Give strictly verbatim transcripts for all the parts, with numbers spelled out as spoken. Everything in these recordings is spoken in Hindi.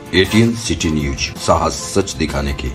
एटीएन सिटी न्यूज, साहस सच दिखाने की।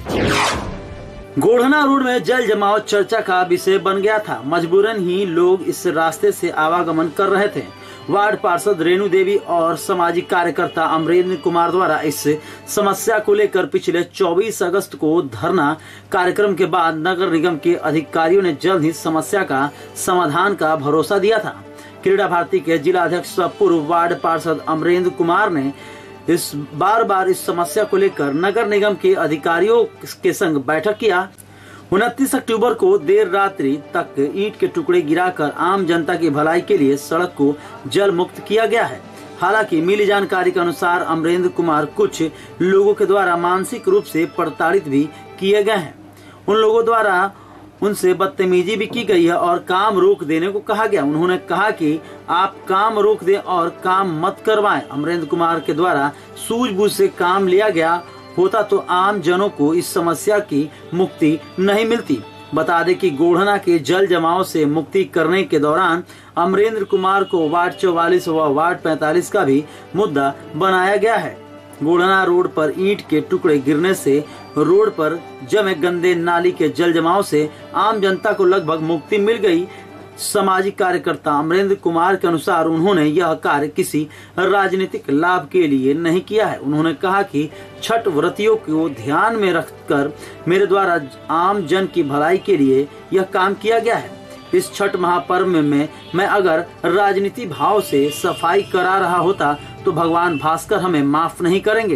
गोढ़ना रोड में जल जमाव चर्चा का विषय बन गया था। मजबूरन ही लोग इस रास्ते से आवागमन कर रहे थे। वार्ड पार्षद रेणु देवी और सामाजिक कार्यकर्ता अमरेंद्र कुमार द्वारा इस समस्या को लेकर पिछले चौबीस अगस्त को धरना कार्यक्रम के बाद नगर निगम के अधिकारियों ने जल्द ही समस्या का समाधान का भरोसा दिया था। क्रीड़ा भारती के जिला अध्यक्ष पूर्व वार्ड पार्षद अमरेंद्र कुमार ने इस बार बार इस समस्या को लेकर नगर निगम के अधिकारियों के संग बैठक किया। उनतीस अक्टूबर को देर रात्रि तक ईंट के टुकड़े गिराकर आम जनता की भलाई के लिए सड़क को जल मुक्त किया गया है। हालांकि मिली जानकारी के अनुसार अमरेंद्र कुमार कुछ लोगों के द्वारा मानसिक रूप से प्रताड़ित भी किए गए हैं। उन लोगों द्वारा उनसे बदतमीजी भी की गई है और काम रोक देने को कहा गया। उन्होंने कहा कि आप काम रोक दें और काम मत करवाएं। अमरेंद्र कुमार के द्वारा सूझबूझ से काम लिया गया होता तो आम जनों को इस समस्या की मुक्ति नहीं मिलती। बता दें कि गोढ़ना के जल जमाव से मुक्ति करने के दौरान अमरेंद्र कुमार को वार्ड चौवालीस व वार्ड पैंतालीस का भी मुद्दा बनाया गया है। गोढ़ना रोड पर ईंट के टुकड़े गिरने से रोड पर जमे गंदे नाली के जल जमाव से आम जनता को लगभग मुक्ति मिल गई। सामाजिक कार्यकर्ता अमरेंद्र कुमार के अनुसार उन्होंने यह कार्य किसी राजनीतिक लाभ के लिए नहीं किया है। उन्होंने कहा कि छठ व्रतियों को ध्यान में रखकर मेरे द्वारा आम जन की भलाई के लिए यह काम किया गया है। इस छठ महापर्व में मैं, मैं अगर राजनीति भाव से सफाई करा रहा होता तो भगवान भास्कर हमें माफ नहीं करेंगे।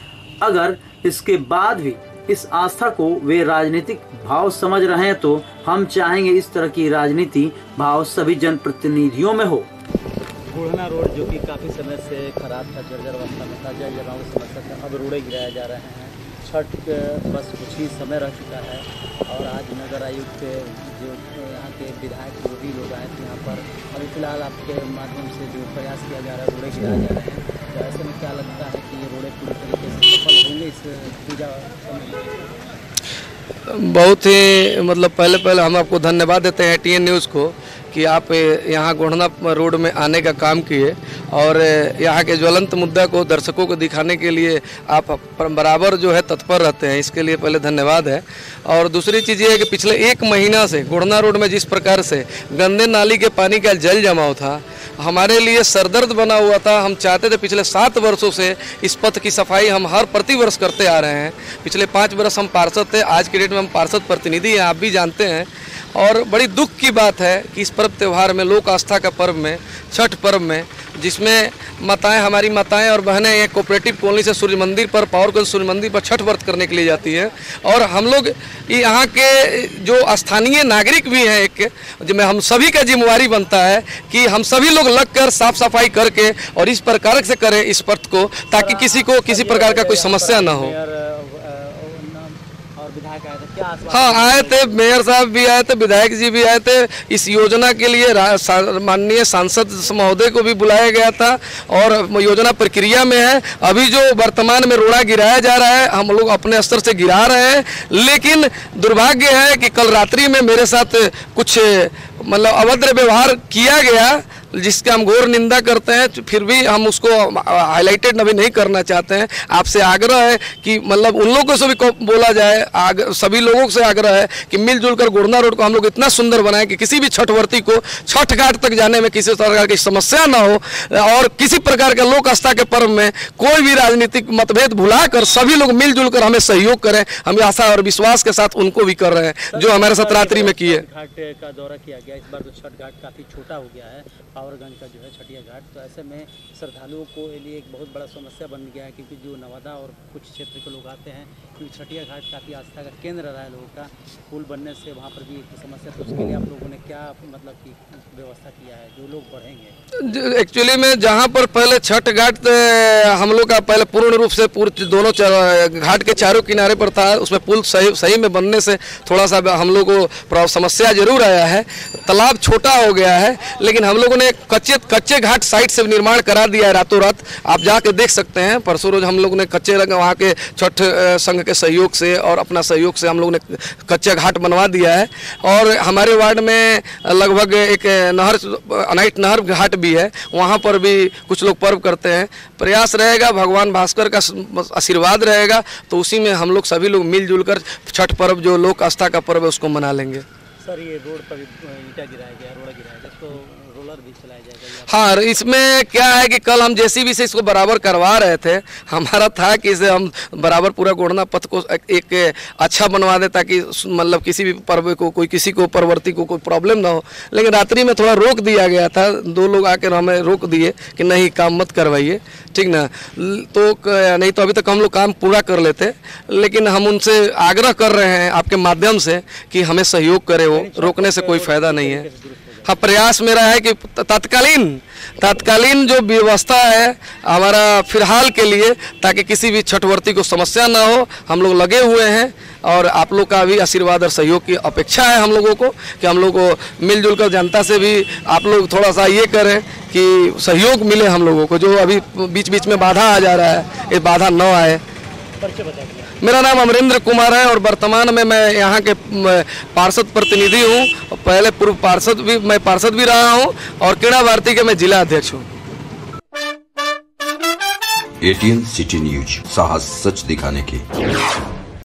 अगर इसके बाद भी इस आस्था को वे राजनीतिक भाव समझ रहे हैं तो हम चाहेंगे इस तरह की राजनीति भाव सभी जनप्रतिनिधियों में हो। गोढ़ना रोड जो कि काफ़ी समय से खराब था, जर्जर अवस्था में था, जल जमाव की समस्या था, अब रोड़े गिराए जा रहे हैं। छठ बस कुछ ही समय रह चुका है और आज नगर आयुक्त जो यहाँ के विधायक जो भी लोग आए थे यहाँ पर, अभी फिलहाल आपके माध्यम से जो प्रयास किया जा रहा है रोड़े गिराए जा रहे हैं, तो ऐसे में क्या लगता है कि ये रोड़े पूरी तरीके से सफल होंगे इस पूजा समय? बहुत ही मतलब पहले पहले हम आपको धन्यवाद देते हैं एटीएन न्यूज़ को कि आप यहाँ गोढ़ना रोड में आने का काम किए और यहाँ के ज्वलंत मुद्दा को दर्शकों को दिखाने के लिए आप बराबर जो है तत्पर रहते हैं, इसके लिए पहले धन्यवाद है। और दूसरी चीज़ ये है कि पिछले एक महीना से गोढ़ना रोड में जिस प्रकार से गंदे नाली के पानी का जल जमाव था, हमारे लिए सरदर्द बना हुआ था। हम चाहते थे पिछले सात वर्षों से इस पथ की सफाई हम हर प्रति वर्ष करते आ रहे हैं। पिछले पाँच वर्ष हम पार्षद थे, आज के डेट में हम पार्षद प्रतिनिधि हैं, आप भी जानते हैं। और बड़ी दुख की बात है कि इस पर्व त्यौहार में, लोक आस्था का पर्व में, छठ पर्व में, जिसमें माताएं, हमारी माताएं और बहनें एक कोऑपरेटिव कॉलोनी से सूर्य मंदिर पर, पावरगंज सूर्य मंदिर पर छठ व्रत करने के लिए जाती है। और हम लोग यहाँ के जो स्थानीय नागरिक भी हैं, एक जिसमें हम सभी का जिम्मेवारी बनता है कि हम सभी लोग लगकर साफ सफाई करके और इस प्रकार से करें इस पथ को, ताकि किसी को किसी प्रकार का कोई समस्या ना हो। हाँ, आए थे, मेयर साहब भी आए थे, विधायक जी भी आए थे। इस योजना के लिए माननीय सांसद महोदय को भी बुलाया गया था और योजना प्रक्रिया में है। अभी जो वर्तमान में रोड़ा गिराया जा रहा है, हम लोग अपने स्तर से गिरा रहे हैं, लेकिन दुर्भाग्य है कि कल रात्रि में मेरे साथ कुछ मतलब अभद्र व्यवहार किया गया, जिसका हम घोर निंदा करते हैं। फिर भी हम उसको हाईलाइटेड अभी नहीं करना चाहते हैं। आपसे आग्रह है कि मतलब उन लोगों से भी बोला जाए, आग, सभी लोगों से आग्रह है कि मिलजुल कर गोढ़ना रोड को हम लोग इतना सुंदर बनाएं कि किसी भी छठवर्ती को छठ घाट तक जाने में किसी प्रकार की समस्या ना हो और किसी प्रकार के लोक आस्था के पर्व में कोई भी राजनीतिक मतभेद भुलाकर सभी लोग मिलजुल कर हमें सहयोग करें। हम आशा और विश्वास के साथ उनको भी कर रहे हैं जो हमारे साथ रात्रि में किए। घाट का दौरा किया गया, इस बार तो छठ घाट काफ़ी छोटा हो गया है, पावरगंज का जो है छठिया घाट, तो ऐसे में श्रद्धालुओं को लिए एक बहुत बड़ा समस्या बन गया है, क्योंकि जो नवादा और कुछ क्षेत्र के लोग आते हैं, क्योंकि छठिया घाट काफ़ी आस्था का केंद्र रहा है लोगों का, पुल बनने से वहाँ पर भी एक समस्या, तो उसके लिए आप लोगों ने क्या मतलब की व्यवस्था किया है जो लोग बढ़ेंगे? एक्चुअली में जहाँ पर पहले छठ घाट हम लोग का पहले पूर्ण रूप से पूरे दोनों घाट के चारों किनारे पर था, उसमें पुल सही सही में बनने से थोड़ा सा हम लोग को समस्या जरूर आया है। तालाब छोटा हो गया है, लेकिन हम लोगों ने कच्चे कच्चे घाट साइड से निर्माण करा दिया है रातों रात। आप जाके देख सकते हैं, परसों रोज हम लोग ने कच्चे रंग वहाँ के छठ संघ के सहयोग से और अपना सहयोग से हम लोग ने कच्चे घाट बनवा दिया है। और हमारे वार्ड में लगभग एक नहर अनाइट नहर घाट भी है, वहाँ पर भी कुछ लोग पर्व करते हैं। प्रयास रहेगा, भगवान भास्कर का आशीर्वाद रहेगा तो उसी में हम लोग सभी लोग मिलजुल कर छठ पर्व जो लोक आस्था का पर्व है उसको मना लेंगे। सर, ये रोड पर ईंटा गिराया गया, रोड़ा गिराया गया, तो रोलर भी चलाया जाएगा? हाँ, इसमें क्या है कि कल हम जेसीबी से इसको बराबर करवा रहे थे। हमारा था कि इसे हम बराबर पूरा गोढ़ना पथ को एक अच्छा बनवा दें ताकि मतलब किसी भी पर्व को कोई किसी को परवर्ती को कोई प्रॉब्लम ना हो। लेकिन रात्रि में थोड़ा रोक दिया गया था, दो लोग आकर हमें रोक दिए कि नहीं काम मत करवाइए, ठीक ना। तो नहीं तो अभी तक हम लोग काम पूरा कर लेते, लेकिन हम उनसे आग्रह कर रहे हैं आपके माध्यम से कि हमें सहयोग करें, वो रोकने से कोई फायदा नहीं है। हाँ, प्रयास मेरा है कि तत्कालीन तत्कालीन जो व्यवस्था है हमारा फिलहाल के लिए, ताकि किसी भी छठवर्ती को समस्या ना हो, हम लोग लगे हुए हैं। और आप लोग का भी आशीर्वाद और सहयोग की अपेक्षा है हम लोगों को कि हम लोग को मिलजुल कर जनता से भी आप लोग थोड़ा सा ये करें कि सहयोग मिले हम लोगों को। जो अभी बीच बीच में बाधा आ जा रहा है, ये बाधा न आए। मेरा नाम अमरेंद्र कुमार है और वर्तमान में मैं यहाँ के पार्षद प्रतिनिधि हूँ। पहले पूर्व पार्षद भी मैं पार्षद भी रहा हूँ और क्रीड़ा भारती के मैं जिला अध्यक्ष हूँ। एटीएन सिटी न्यूज, साहस सच दिखाने की।